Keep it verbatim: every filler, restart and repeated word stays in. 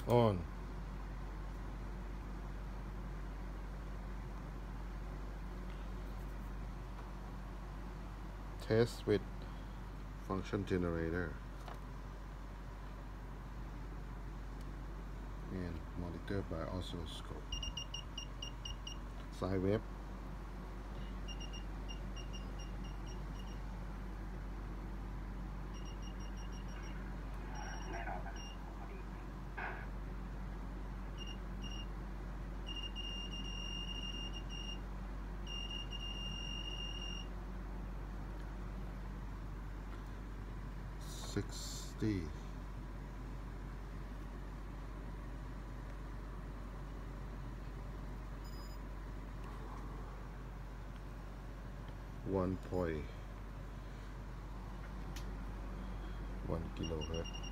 on. Test with function generator and monitor by oscilloscope. Sine wave. Sixty. One point one kilohertz.